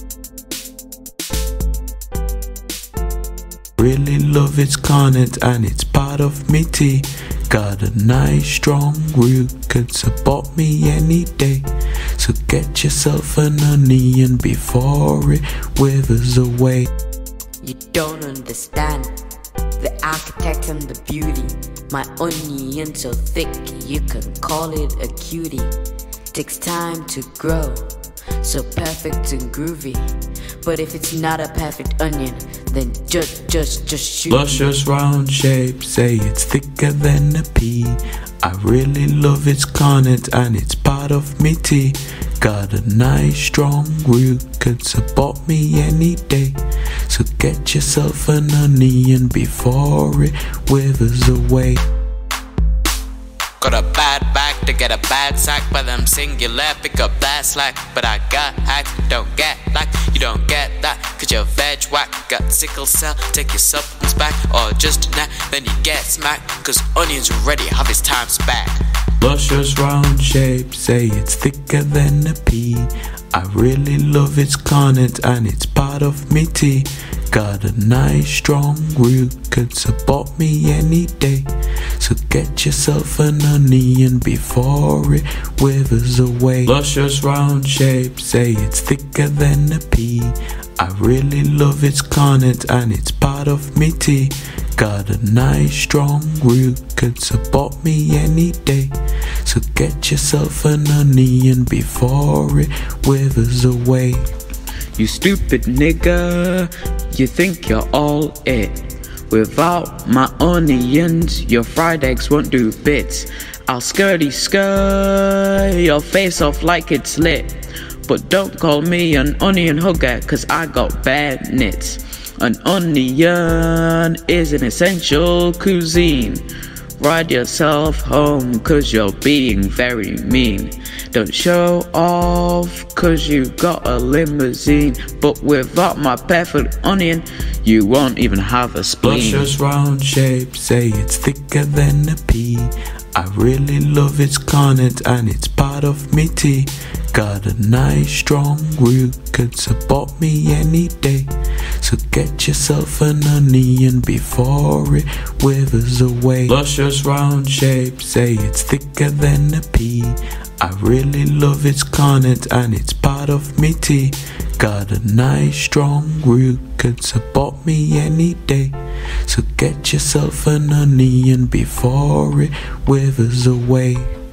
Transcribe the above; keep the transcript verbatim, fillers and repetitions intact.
Really love its content and it's part of me tea. Got a nice strong root, could support me any day. So get yourself an onion before it withers away. You don't understand the architect and the beauty. My onion so thick you can call it a cutie. Takes time to grow, so perfect and groovy. But if it's not a perfect onion, then just, just, just shoot me. Luscious round shape, say it's thicker than a pea. I really love its content and it's part of me tea. Got a nice strong root, could support me any day. So get yourself an onion before it withers away. Got a bad back to get a bad sack, but I'm singular, pick up that slack. But I got hacked, don't get like, you don't get that, cause you're veg whack. Got sickle cell, take your supplements back, or just a nap, then you get smacked. Cause onions already have its times back. Luscious round shape, say it's thicker than a pea. I really love its content and it's part of me tea. Got a nice strong root, could support me any day. So get yourself an onion before it withers away. Luscious round shape, say it's thicker than a pea. I really love its content and it's part of me tea. Got a nice strong root, could support me any day. So get yourself an onion before it withers away. You stupid nigga, you think you're all it. Without my onions, your fried eggs won't do bits. I'll skirty skirt your face off like it's lit. But don't call me an onion hugger, cause I got bad nits. An onion is an essential cuisine. Ride yourself home cause you're being very mean. Don't show off cause you got a limousine. But without my perfect onion, you won't even have a spleen. Luscious round shape, say it's thicker than a pea. I really love its content and it's part of me tea. Got a nice strong root, could support me any day. So get yourself an onion before it withers away. Luscious round shape, say it's thicker than a pea. I really love its content and it's part of me tea. Got a nice strong root, could support me any day. So get yourself an onion before it withers away.